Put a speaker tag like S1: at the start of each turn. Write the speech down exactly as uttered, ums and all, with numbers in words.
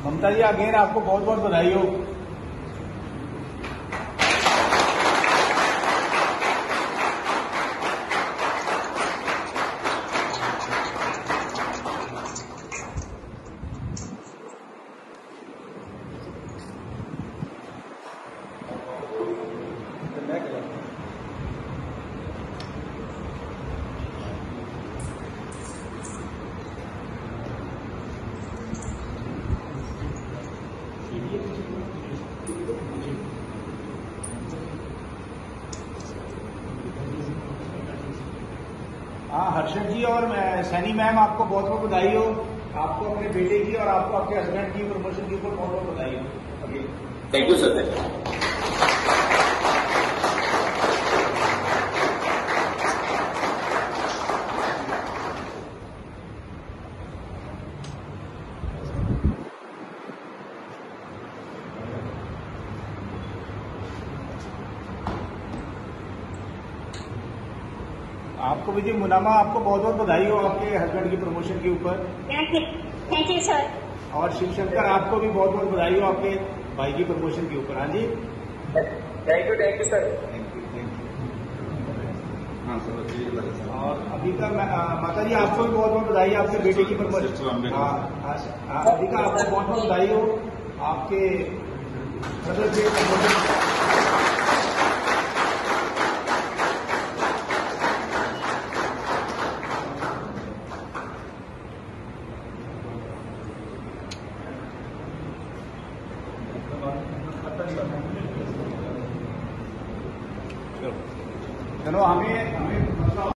S1: ममता जी again आपको बहुत बहुत बधाई हो। हाँ हर्षद जी और सैनी मैम आपको बहुत बहुत बधाई हो। आपको अपने बेटे की और आपको आपके हस्बैंड की प्रमोशन के ऊपर बहुत बहुत बधाई हो।
S2: Thank you sir.
S1: आपको विजय मुनामा आपको बहुत बहुत बधाई हो आपके हस्बैंड की प्रमोशन के ऊपर।
S3: Thank you sir.
S1: और शिवशंकर आपको भी बहुत बहुत बधाई हो आपके भाई की प्रमोशन के ऊपर। हाँ जी
S2: thank you thank you sir.
S1: Thank you thank you.
S4: हाँ सर।
S1: और अभी का माता जी आपको भी बहुत बहुत बधाई आपके बेटे की प्रमोशन। हाँ अभी का आपको बहुत बहुत बधाई हो आपके ब्रदर के प्रमोशन। चलो हमें हमें